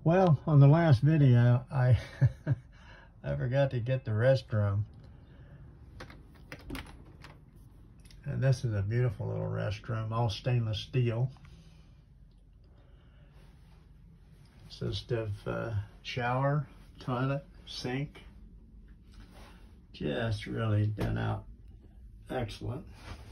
Well, on the last video, I I forgot to get the restroom. And this is a beautiful little restroom, all stainless steel. Consists of shower, toilet, sink. Just really done out excellent.